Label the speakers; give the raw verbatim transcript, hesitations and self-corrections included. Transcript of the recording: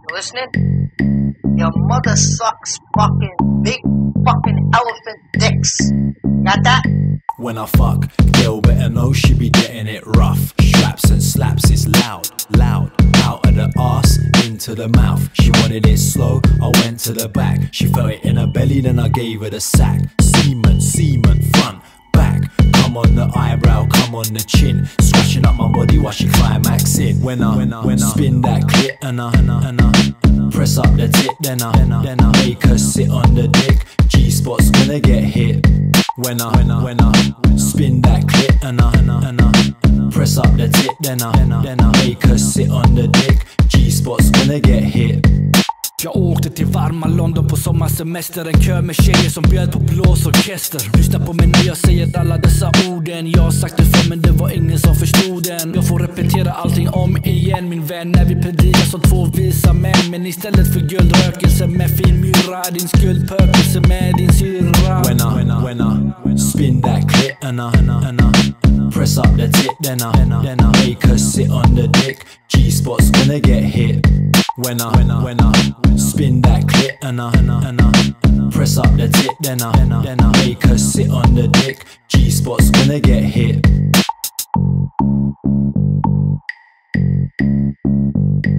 Speaker 1: You listening? Your mother sucks fucking big fucking elephant dicks. Got that?
Speaker 2: When I fuck, girl better know she be getting it rough. Straps and slaps, it's loud, loud. Out of the arse, into the mouth. She wanted it slow, I went to the back. She felt it in her belly, then I gave her the sack. Semen, semen, front, back. Come on the eyebrow, come on the chin. Scratching up my body while she climaxing. When I, when I, when I spin that clit and I, and I, and I press up the tit, then I, then I, then I make her sit on the dick. G-spot's gonna get hit. When I, when I, when I spin that clit and I, and I, and I press up the tit, then I, then I, then I make her sit on the dick. G-spot's gonna get hit.
Speaker 3: Jag åkte till varma London på sommarsemester. En kö med tjejer som bjöd på blåsorkester. Lyssna på mig när jag säger alla dessa orden. Jag har sagt det för men det var ingen som förstod den. Jag får repetera allting om igen min vän. När vi predikar som två visa män. Men istället för guldrökelse med fin myra. Din skuldpökelse med din syra.
Speaker 2: When I, when I, when I spin that clit and I, and I, and I press up the tit, then I, then I, then I make her sit on the dick. G-spot's gonna get hit. When I, when I, when I spin that clit and I, and I, and I press up the tit, then I, then I, then I make her sit on the dick. G-spot's gonna get hit.